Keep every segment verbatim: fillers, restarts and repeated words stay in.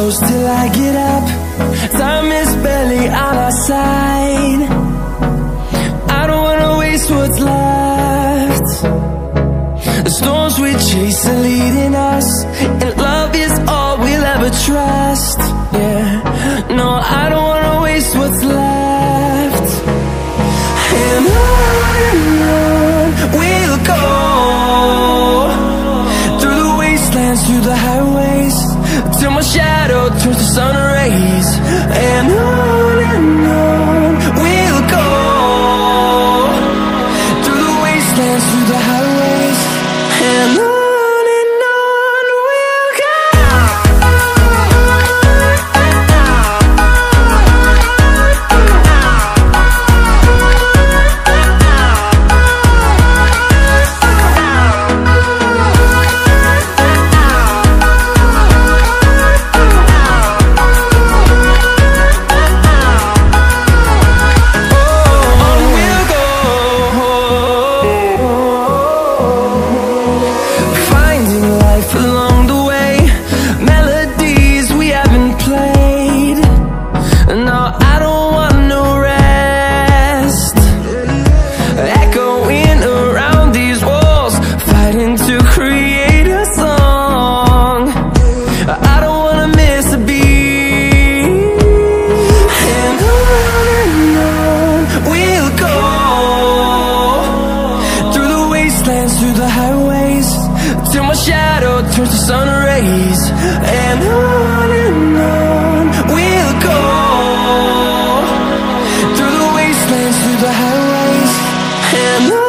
close till I get up. Time is barely on our side. I don't wanna waste what's left. The storms we chase are leading us, and love is all we'll ever trust. Yeah, no, I don't wanna waste what's left. And on and on we'll go, through the wastelands, through the highways, till my shadow turns to sun rays. And on and on we'll go, through the wastelands, through the highways, and on. Through the highways, till my shadow turns to sun rays. And on and on we'll go, through the wastelands, through the highways, and on.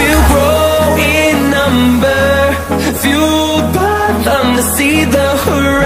Fueled by them to see the horizon.